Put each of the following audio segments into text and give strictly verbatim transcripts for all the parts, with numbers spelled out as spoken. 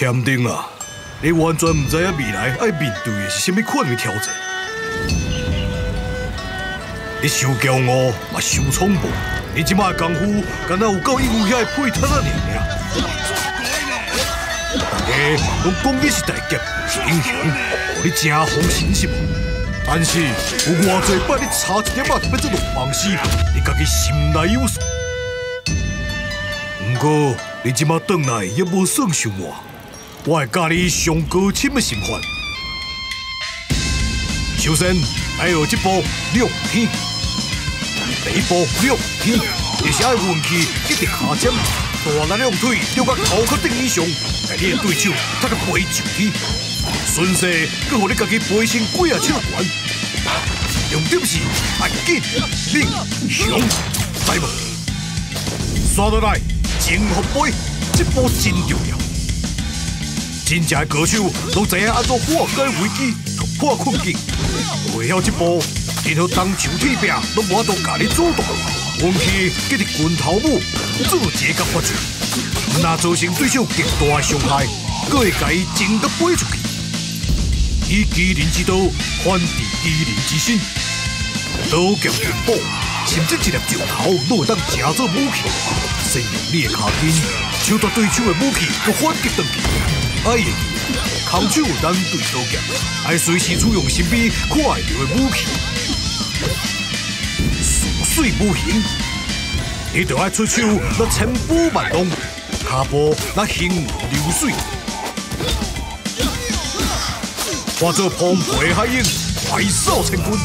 天丁啊，你完全唔知影未来要面对的是甚物款的挑战。你伤骄傲，嘛伤冲动，你即摆的功夫，敢若有够应付遐配套啊尔尔。大家拢讲你是大劫英雄，互你真风神是无？但是有偌济摆你差一点仔就要做落梦死，你家己心内有数。不过你即摆转来也无算伤我。 我会教你上高深的心法。首先，要学一步六天。第一步六天，就是要运气一直下潜，大力两腿吊到头壳顶以上，甲你的对手踢个飞上天。顺势，佮互你家己飞升几啊尺悬。重点是要紧、灵、雄，知无？刷落来，前后背，这步真重要。 真正的高手都知影安怎化解危机、突破困境。会晓这步，任何东墙铁壁拢无法度甲你阻挡。运气搁伫拳头母，做这甲发出，不但造成对手极大的伤害，搁会甲伊整甲飞出去。以麒麟之刀反治麒麟之身，刀剑拳宝，甚至一粒石头都会当成做武器。善用你的脚筋，抢夺对手的武器，搁反击转去。 哎呀，空手难对刀剑，爱随时处用身边看会到的武器。似水无形，你就爱出手那千步万动，脚步那行流水，化作澎湃海涌，快扫千军。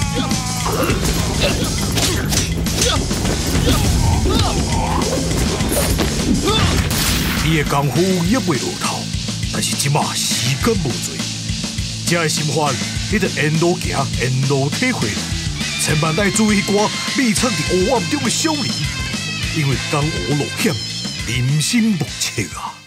你的功夫也未落头。 但是即马时间无多，这个心法你得沿路行，沿路体会，千万要注意迄寡秘藏伫黑暗中的小人，因为江湖路险，人心莫测啊！